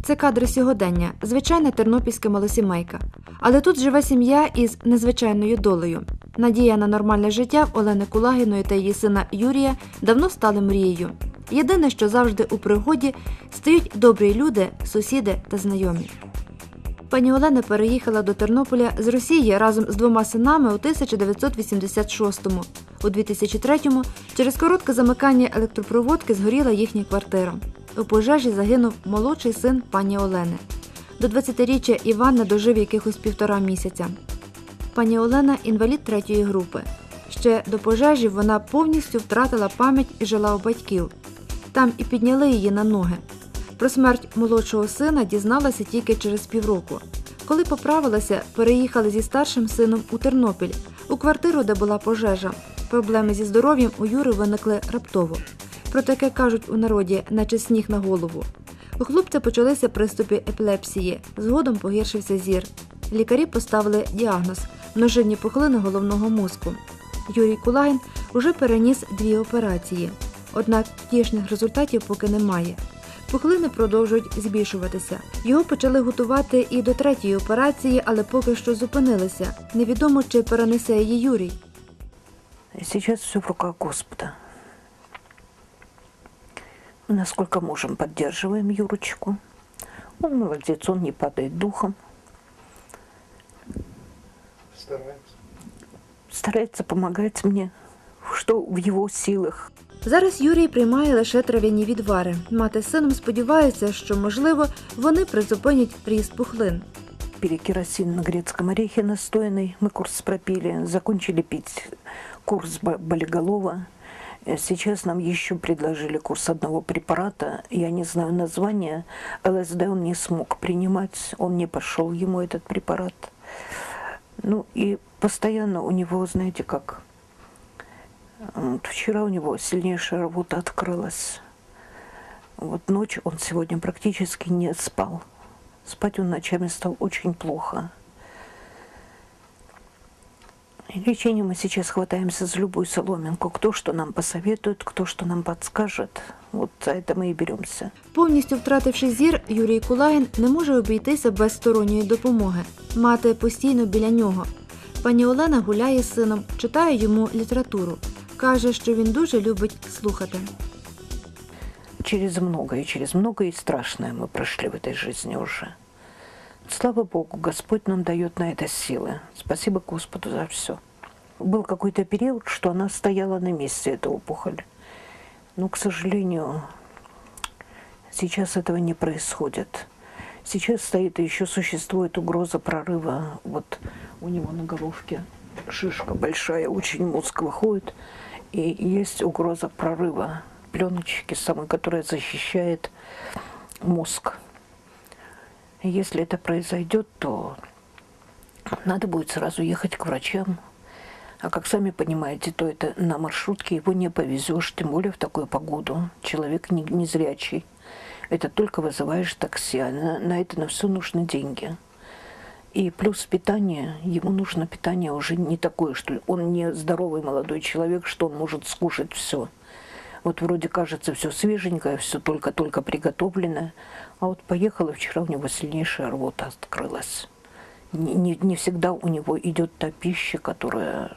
Це кадри сьогодення, звичайна тернопільська малосімейка. Але тут живе сім'я із незвичайною долею. Надія на нормальне життя Олени Кулагіної та її сина Юрія давно стали мрією. Єдине, що завжди у пригоді, стають добрі люди, сусіди та знайомі. Пані Олена переїхала до Тернополя з Росії разом з 2 синами у 1986-му. У 2003-му через коротке замикання електропроводки згоріла їхня квартира. У пожежі загинув молодший син пані Олени. До 20-річчя Іван не дожив якихось 1,5 місяця. Пані Олена – інвалід 3-ї групи. Ще до пожежі вона повністю втратила пам'ять і жила у батьків. Там і підняли її на ноги. Про смерть молодшого сина дізналася тільки через півроку. Коли поправилася, переїхали зі старшим сином у Тернопіль, у квартиру, де була пожежа. Проблеми зі здоров'ям у Юри виникли раптово. Про таке кажуть у народі, наче сніг на голову. У хлопця почалися приступи епілепсії, згодом погіршився зір. Лікарі поставили діагноз – множинні пухлини головного мозку. Юрій Кулагін уже переніс 2 операції. Однак втішних результатів поки немає. Пухлини продовжують збільшуватися. Його почали готувати і до 3-ї операції, але поки що зупинилися. Невідомо, чи перенесе її Юрій. Сейчас все в руках Господа. Насколько можем, поддерживаем Юрочку. Он молодец, он не падает духом. Старается помогать мне, что в его силах. Зараз Юрій приймає лише трав'яні відвари. Мати з сином сподіваються, що, можливо, вони призупинять ріст пухлин. Пили керосин на грецком орехе настоянный, мы курс пропили, закончили пить курс болиголова. Сейчас нам еще предложили курс одного препарата, я не знаю названия, ЛСД он не смог принимать, он не пошел ему этот препарат. Ну и постоянно у него, знаете как, вот вчера у него сильнейшая рвота открылась. Вот ночь он сегодня практически не спал. Спать он ночами стал очень плохо. И лечением мы сейчас хватаемся за любую соломинку. Кто что нам посоветует, кто что нам подскажет. Вот за это мы и беремся. Повністю втративши зір, Юрій Кулагін не може обійтися без сторонньої допомоги. Мати постійно біля нього. Пані Олена гуляє з сином, читає йому літературу. Каже, що він дуже любить слухати. Через многое и страшное мы прошли в этой жизни уже. Слава Богу, Господь нам дает на это силы. Спасибо Господу за все. Был какой-то период, что она стояла на месте, эта опухоль. Но, к сожалению, сейчас этого не происходит. Сейчас стоит и еще существует угроза прорыва. Вот у него на головке шишка большая, очень мозг выходит. И есть угроза прорыва пленочки самой, которая защищает мозг. Если это произойдет, то надо будет сразу ехать к врачам. А как сами понимаете, то это на маршрутке его не повезешь, тем более в такую погоду. Человек незрячий. Это только вызываешь такси, а на это на все нужны деньги. И плюс питание, ему нужно питание уже не такое, что он не здоровый молодой человек, что он может скушать все. Вот вроде кажется все свеженькое, все только-только приготовленное. А вот поехала вчера, у него сильнейшая рвота открылась. Не всегда у него идет та пища, которую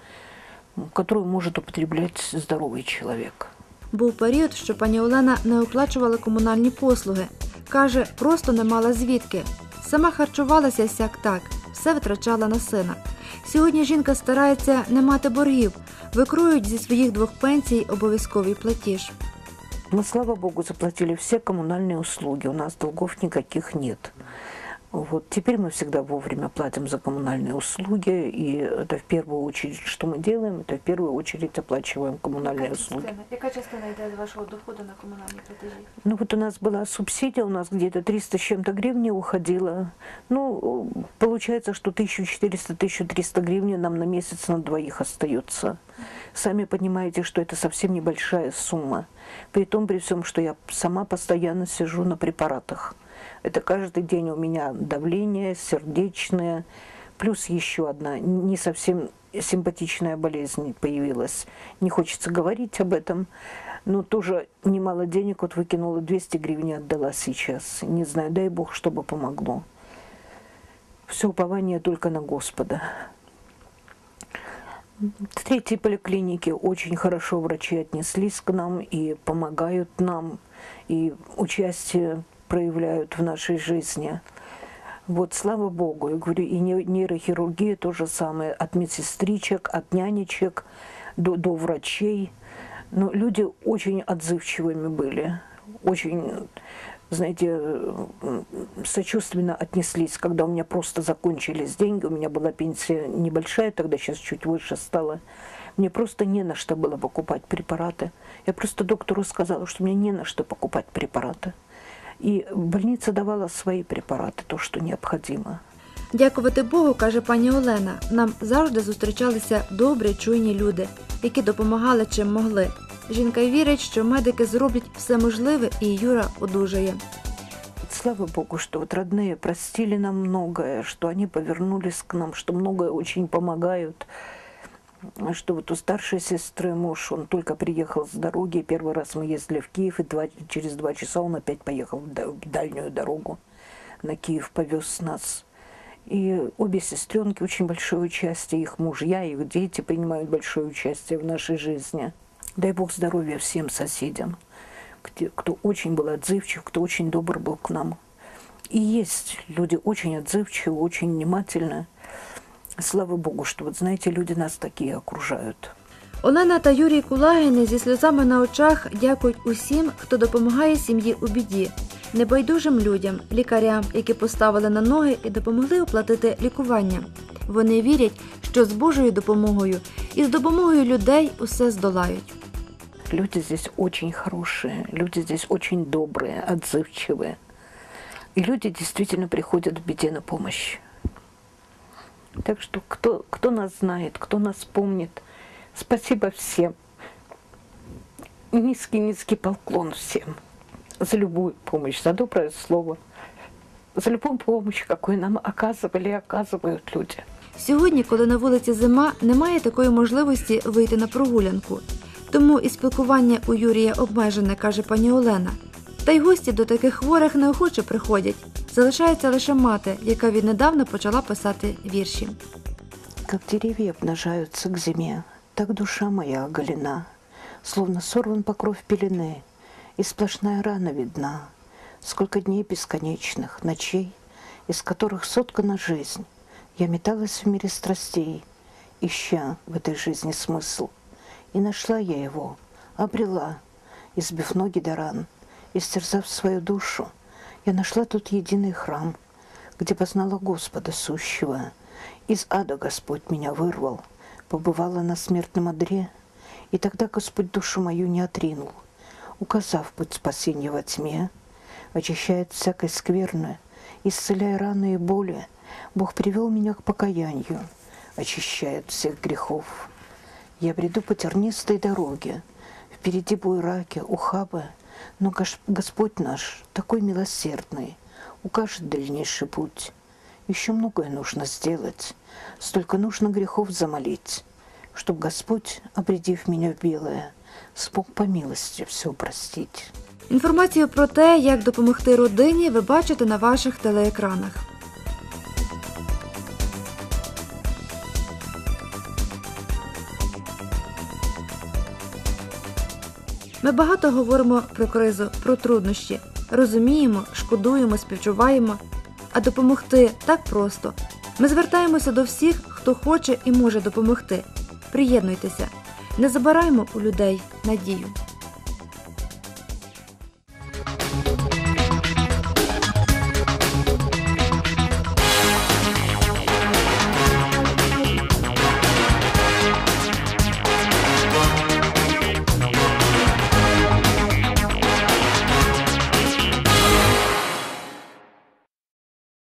может употреблять здоровый человек. Був період, що пані Олена не оплачувала комунальні послуги. Каже, просто не мала звідки. Сама харчувалася сяк-так, все витрачала на сина. Сьогодні жінка старається не мати боргів, викроють зі своїх 2 пенсій обов'язковий платіж. Мы, слава Богу, заплатили все коммунальные услуги, у нас долгов никаких нет. Вот. Теперь мы всегда вовремя платим за коммунальные услуги, и это в первую очередь, что мы делаем, это в первую очередь оплачиваем коммунальные услуги. Яка частина йде з вашого доходу на комунальні платежі? Ну вот у нас была субсидия, у нас где-то 300 с чем-то гривен уходило. Ну, получается, что 1400-1300 гривен нам на месяц на 2 остается. Сами понимаете, что это совсем небольшая сумма. При всем, что я сама постоянно сижу на препаратах. Это каждый день у меня давление сердечное, плюс еще одна не совсем симпатичная болезнь появилась. Не хочется говорить об этом, но тоже немало денег вот выкинула, 200 гривен отдала сейчас. Не знаю, дай Бог, чтобы помогло. Все упование только на Господа. В третьей поликлинике очень хорошо врачи отнеслись к нам и помогают нам, и участие проявляют в нашей жизни. Вот, слава Богу, я говорю, и нейрохирургия то же самое, от медсестричек, от нянечек до врачей. Но люди очень отзывчивыми были, очень, знаете, сочувственно отнеслись, когда у меня просто закончились деньги, у меня была пенсия небольшая, тогда сейчас чуть выше стала. Мне просто не на что было покупать препараты. Я просто доктору сказала, что мне не на что покупать препараты. І больниця давала свої препарати, то, що необхідно. Дякувати Богу, каже пані Олена, нам завжди зустрічалися добрі, чуйні люди, які допомагали чим могли. Жінка вірить, що медики зроблять все можливе і Юра одужає. Слава Богу, что вот родные простили нам многое, что они повернулись к нам, что многое очень помогают. Что вот у старшей сестры муж, он только приехал с дороги, первый раз мы ездили в Киев, и через 2 часа он опять поехал в дальнюю дорогу на Киев, повез нас. И обе сестренки, очень большое участие, их мужья, их дети принимают большое участие в нашей жизни. Дай Бог здоровья всем соседям, кто очень был отзывчив, кто очень добр был к нам. И есть люди очень отзывчивые, очень внимательные. Слава Богу, що, от, знаєте, люди нас такі окружають. Олена та Юрій Кулагіни зі сльозами на очах дякують усім, хто допомагає сім'ї у біді, небайдужим людям, лікарям, які поставили на ноги і допомогли оплатити лікування. Вони вірять, що з Божою допомогою і з допомогою людей усе здолають. Люди здесь очень хорошие, люди здесь очень добрые, отзывчивые. И люди действительно приходят в беде на помощь. Так что кто нас знает, кто нас помнит, спасибо всем. Низкий поклон всем за любую помощь, за доброе слово, за любую помощь, какую нам оказывали и оказывают люди. Сьогодні, коли на вулиці зима, немає такої можливості вийти на прогулянку. Тому і спілкування у Юрія обмежене, каже пані Олена. Та й гості до таких хворих неохоче приходять. Залишається лише мати, яка віднедавна почала писати вірші. Как деревья обнажаются к зиме, так душа моя оголена, словно сорван покров пелены, и сплошная рана видна. Сколько дней бесконечных, ночей, из которых соткана жизнь, я металась в мире страстей, ища в этой жизни смысл. И нашла я его, обрела, избив ноги до ран, истерзав свою душу, я нашла тут единый храм, где познала Господа сущего. Из ада Господь меня вырвал, побывала на смертном одре, и тогда Господь душу мою не отринул, указав путь спасения во тьме, очищает всякой скверны, исцеляя раны и боли, Бог привел меня к покаянию, очищает всех грехов. Я бреду по тернистой дороге, впереди буераки, ухабы, но Господь наш такой милосердный, укажет дальнейший путь. Еще многое нужно сделать, столько нужно грехов замолить, чтоб Господь, обрядив меня в белое, смог по милости все простить. Інформацію про те, як допомогти родині, ви бачите на ваших телеекранах. Ми багато говоримо про кризу, про труднощі. Розуміємо, шкодуємо, співчуваємо. А допомогти так просто. Ми звертаємося до всіх, хто хоче і може допомогти. Приєднуйтеся. Не забираймо у людей надію.